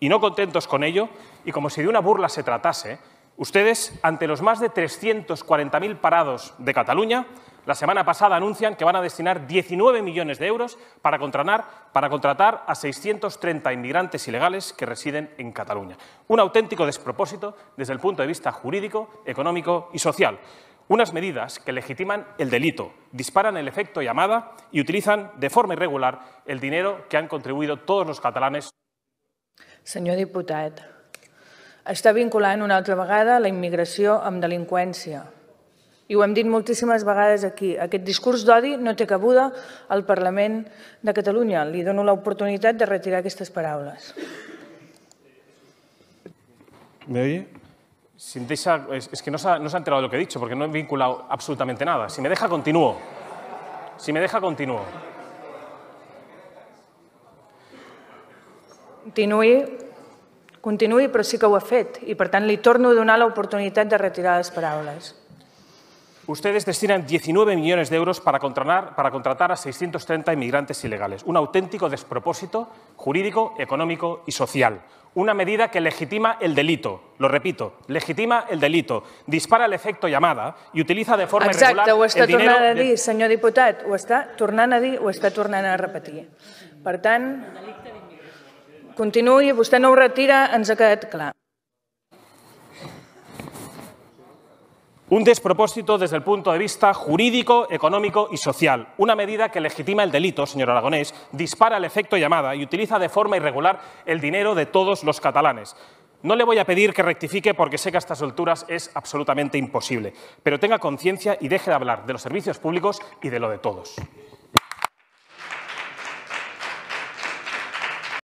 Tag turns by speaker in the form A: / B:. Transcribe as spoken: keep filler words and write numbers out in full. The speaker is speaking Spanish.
A: Y no contentos con ello, y como si de una burla se tratase, ustedes, ante los más de trescientos cuarenta mil parados de Cataluña, la semana pasada anuncian que van a destinar diecinueve millones de euros para contratar, para contratar a seiscientos treinta inmigrantes ilegales que residen en Cataluña. Un auténtico despropósito desde el punto de vista jurídico, económico y social. Unas medidas que legitiman el delito, disparan el efecto llamada y utilizan de forma irregular el dinero que han contribuido todos los catalanes.
B: Senyor diputat, està vinculant una altra vegada la immigració amb delinqüència. I ho hem dit moltíssimes vegades aquí. Aquest discurs d'odi no té cabuda al Parlament de Catalunya. Li dono l'oportunitat de retirar aquestes paraules.
A: ¿Me oye? Si deja, es, es que no se, ha, no se ha enterado de lo que he dicho, porque no he vinculado absolutamente nada. Si me deja, continúo. Si me deja, continúo.
B: Continuï, continuï, però sí que ho ha fet. I, per tant, li torno a donar l'oportunitat de retirar les paraules.
A: Ustedes destinan diecinueve millones de euros para contratar, para contratar a seiscientos treinta inmigrantes ilegales. Un auténtico despropósito jurídico, económico y social. Una medida que legitima el delito. Lo repito, legitima el delito. Dispara el efecto llamada y utiliza de forma
B: Exacte,
A: irregular
B: ho està
A: el dinero...
B: tornant a dir,
A: de...
B: senyor diputat. Ho està tornant a dir, ho està tornant a repetir. Per tant, continuï, vostè no ho retira, ens ha quedat clar.
A: Un despropósito desde el punto de vista jurídico, económico y social. Una medida que legitima el delito, señor Aragonés, dispara el efecto llamada y utiliza de forma irregular el dinero de todos los catalanes. No le voy a pedir que rectifique porque sé que a estas alturas es absolutamente imposible, pero tenga conciencia y deje de hablar de los servicios públicos y de lo de todos.